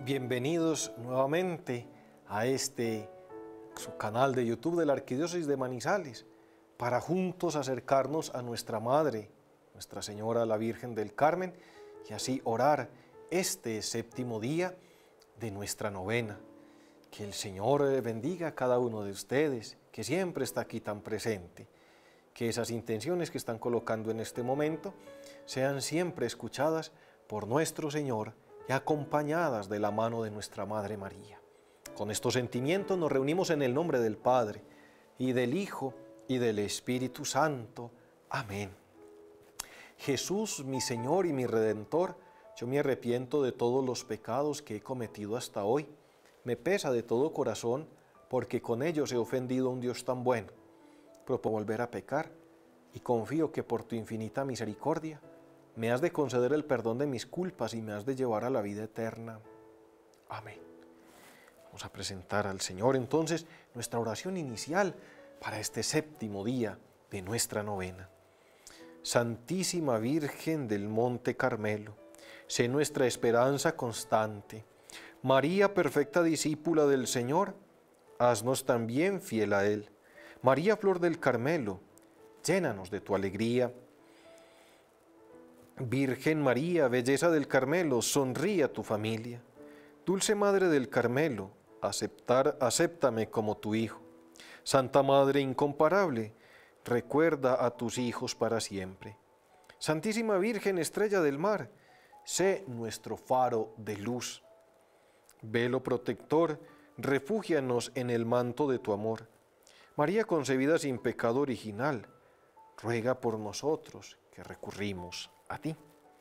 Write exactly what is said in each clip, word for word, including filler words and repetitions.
Bienvenidos nuevamente a este su canal de YouTube de la Arquidiócesis de Manizales para juntos acercarnos a nuestra Madre, Nuestra Señora la Virgen del Carmen, y así orar este séptimo día de nuestra novena. Que el Señor bendiga a cada uno de ustedes, que siempre está aquí tan presente. Que esas intenciones que están colocando en este momento sean siempre escuchadas por nuestro Señor y acompañadas de la mano de nuestra Madre María. Con estos sentimientos nos reunimos en el nombre del Padre, y del Hijo, y del Espíritu Santo. Amén. Jesús, mi Señor y mi Redentor, yo me arrepiento de todos los pecados que he cometido hasta hoy. Me pesa de todo corazón, porque con ellos he ofendido a un Dios tan bueno. Propongo volver a pecar, y confío que por tu infinita misericordia me has de conceder el perdón de mis culpas y me has de llevar a la vida eterna. Amén. Vamos a presentar al Señor entonces nuestra oración inicial para este séptimo día de nuestra novena. Santísima Virgen del Monte Carmelo, sé nuestra esperanza constante. María, perfecta discípula del Señor, haznos también fiel a Él. María, Flor del Carmelo, llénanos de tu alegría. Virgen María, belleza del Carmelo, sonríe a tu familia. Dulce Madre del Carmelo, aceptar, acéptame como tu hijo. Santa Madre incomparable, recuerda a tus hijos para siempre. Santísima Virgen, estrella del mar, sé nuestro faro de luz. Velo protector, refúgianos en el manto de tu amor. María concebida sin pecado original, ruega por nosotros que recurrimos a ti.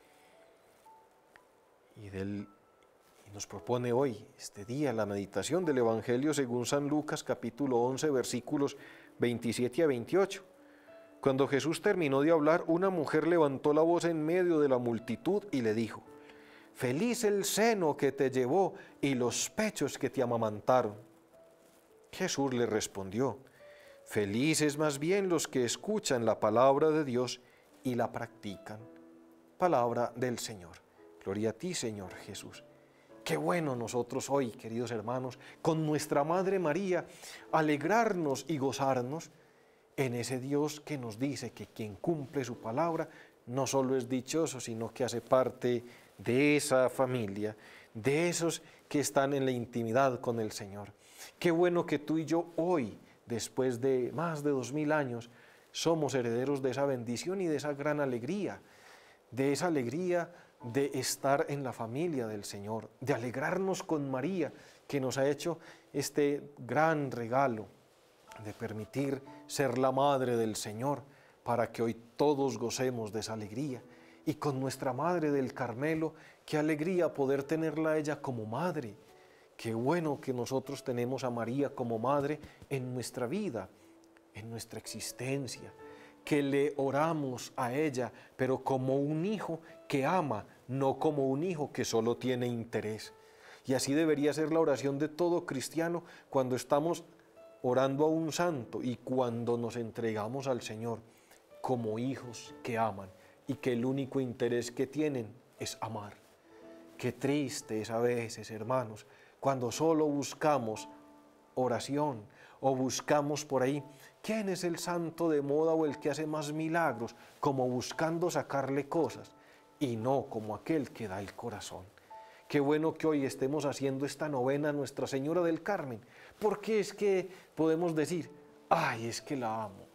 Y, del, y nos propone hoy, este día, la meditación del Evangelio según San Lucas, capítulo once, versículos veintisiete a veintiocho. Cuando Jesús terminó de hablar, una mujer levantó la voz en medio de la multitud y le dijo: «Feliz el seno que te llevó y los pechos que te amamantaron». Jesús le respondió: «Felices más bien los que escuchan la palabra de Dios y la practican». Palabra del Señor. Gloria a ti, Señor Jesús. Qué bueno nosotros hoy, queridos hermanos, con nuestra Madre María, alegrarnos y gozarnos en ese Dios que nos dice que quien cumple su palabra no solo es dichoso, sino que hace parte de esa familia, de esos que están en la intimidad con el Señor. Qué bueno que tú y yo hoy, después de más de dos mil años, somos herederos de esa bendición y de esa gran alegría, de esa alegría de estar en la familia del Señor, de alegrarnos con María, que nos ha hecho este gran regalo de permitir ser la Madre del Señor, para que hoy todos gocemos de esa alegría. Y con nuestra Madre del Carmelo, qué alegría poder tenerla a ella como Madre. Qué bueno que nosotros tenemos a María como Madre en nuestra vida, en nuestra existencia, que le oramos a ella, pero como un hijo que ama, no como un hijo que solo tiene interés. Y así debería ser la oración de todo cristiano cuando estamos orando a un santo y cuando nos entregamos al Señor, como hijos que aman y que el único interés que tienen es amar. Qué triste es a veces, hermanos, cuando solo buscamos oración o buscamos por ahí quién es el santo de moda o el que hace más milagros, como buscando sacarle cosas y no como aquel que da el corazón. Qué bueno que hoy estemos haciendo esta novena a Nuestra Señora del Carmen, porque es que podemos decir: ay, es que la amo.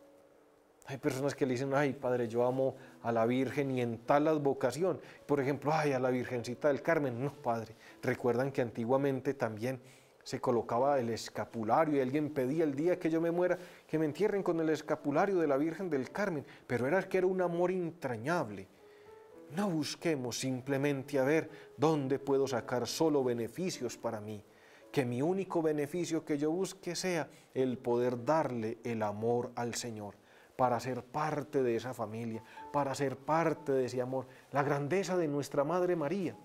Hay personas que le dicen: ay, Padre, yo amo a la Virgen y en tal advocación. Por ejemplo, ay, a la Virgencita del Carmen. No, Padre, recuerdan que antiguamente también se colocaba el escapulario y alguien pedía el día que yo me muera que me entierren con el escapulario de la Virgen del Carmen, pero era que era un amor entrañable. No busquemos simplemente a ver dónde puedo sacar solo beneficios para mí, que mi único beneficio que yo busque sea el poder darle el amor al Señor, para ser parte de esa familia, para ser parte de ese amor. La grandeza de nuestra Madre María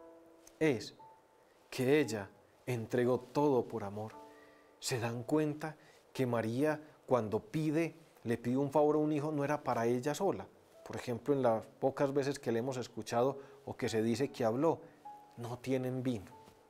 es que ella entregó todo por amor. ¿Se dan cuenta que María, cuando pide, le pide un favor a un hijo, no era para ella sola? Por ejemplo, en las pocas veces que le hemos escuchado o que se dice que habló, no tienen vino.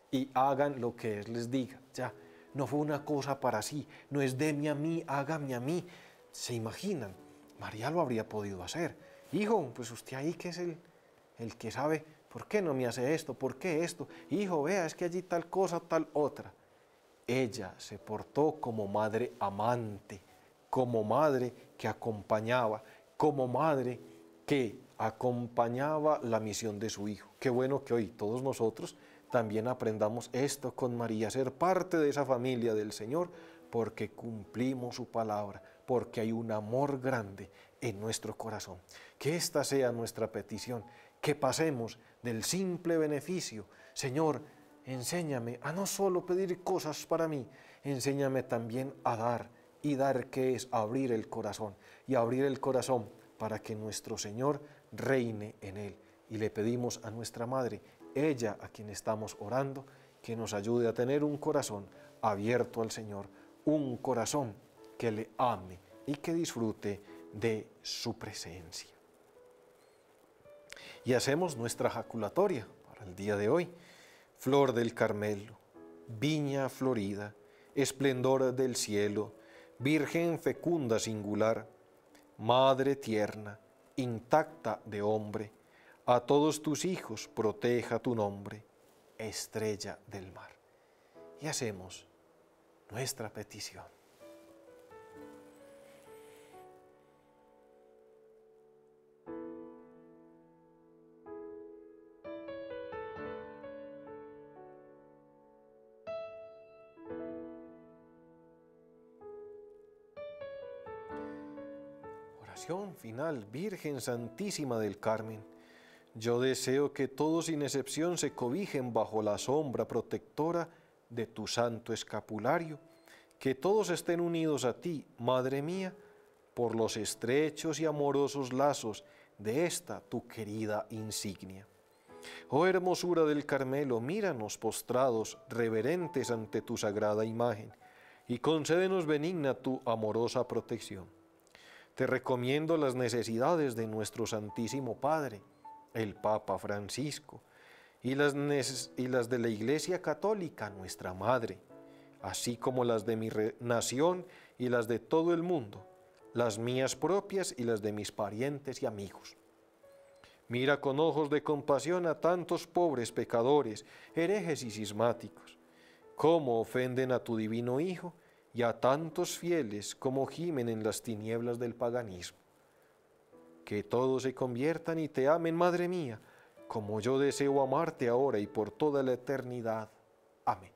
y hagan lo que Él les diga. Ya, no fue una cosa para sí, no es deme a mí, hágame a mí. ¿Se imaginan? María lo habría podido hacer. Hijo, pues usted ahí que es el, el que sabe, ¿por qué no me hace esto? ¿Por qué esto? Hijo, vea, es que allí tal cosa, tal otra. Ella se portó como madre amante, como madre que acompañaba, como madre que acompañaba la misión de su hijo. Qué bueno que hoy todos nosotros también aprendamos esto con María, ser parte de esa familia del Señor, porque cumplimos su palabra, porque hay un amor grande en nuestro corazón. Que esta sea nuestra petición, que pasemos del simple beneficio. Señor, enséñame a no solo pedir cosas para mí, enséñame también a dar, y dar que es abrir el corazón, y abrir el corazón para que nuestro Señor reine en él. Y le pedimos a nuestra Madre, ella a quien estamos orando, que nos ayude a tener un corazón abierto al Señor, un corazón que le ame y que disfrute de su presencia. Y hacemos nuestra jaculatoria para el día de hoy. Flor del Carmelo, viña florida, esplendor del cielo, Virgen fecunda singular, Madre tierna, intacta de hombre, a todos tus hijos proteja tu nombre, estrella del mar. Y hacemos nuestra petición. Oración final. Virgen Santísima del Carmen, yo deseo que todos sin excepción se cobijen bajo la sombra protectora de tu santo escapulario, que todos estén unidos a ti, Madre mía, por los estrechos y amorosos lazos de esta tu querida insignia. Oh hermosura del Carmelo, míranos postrados, reverentes ante tu sagrada imagen, y concédenos benigna tu amorosa protección. Te recomiendo las necesidades de nuestro Santísimo Padre, el Papa Francisco, y las, y las de la Iglesia Católica, nuestra Madre, así como las de mi nación y las de todo el mundo, las mías propias y las de mis parientes y amigos. Mira con ojos de compasión a tantos pobres pecadores, herejes y cismáticos, cómo ofenden a tu divino Hijo, y a tantos fieles como gimen en las tinieblas del paganismo. Que todos se conviertan y te amen, Madre mía, como yo deseo amarte ahora y por toda la eternidad. Amén.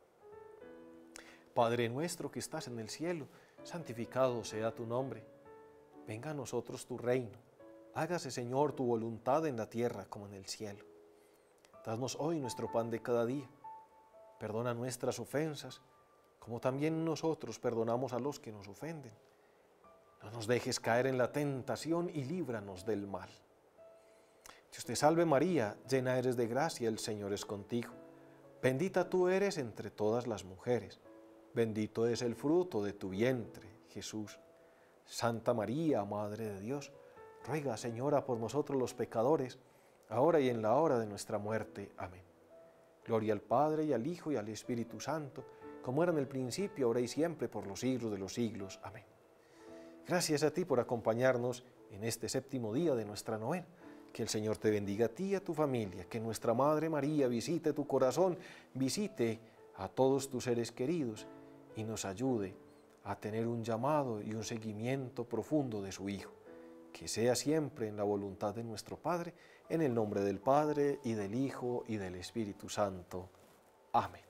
Padre nuestro que estás en el cielo, santificado sea tu nombre. Venga a nosotros tu reino. Hágase, Señor, tu voluntad en la tierra como en el cielo. Danos hoy nuestro pan de cada día. Perdona nuestras ofensas, como también nosotros perdonamos a los que nos ofenden. No nos dejes caer en la tentación y líbranos del mal. Dios te salve María, llena eres de gracia, el Señor es contigo. Bendita tú eres entre todas las mujeres. Bendito es el fruto de tu vientre, Jesús. Santa María, Madre de Dios, ruega, Señora, por nosotros los pecadores, ahora y en la hora de nuestra muerte. Amén. Gloria al Padre, y al Hijo, y al Espíritu Santo, como era en el principio, ahora y siempre, por los siglos de los siglos. Amén. Gracias a ti por acompañarnos en este séptimo día de nuestra novena. Que el Señor te bendiga a ti y a tu familia, que nuestra Madre María visite tu corazón, visite a todos tus seres queridos y nos ayude a tener un llamado y un seguimiento profundo de su Hijo. Que sea siempre en la voluntad de nuestro Padre, en el nombre del Padre, y del Hijo, y del Espíritu Santo. Amén.